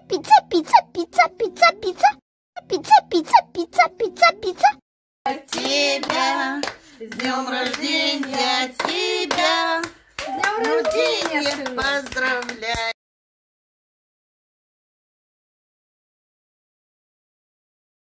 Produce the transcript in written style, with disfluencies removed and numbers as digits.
пицца, пицца, пицца, пицца, пицца, пицца, пицца, пицца, пицца, пицца. Тебя, с днем рождения тебя, с днем рождения поздравляю.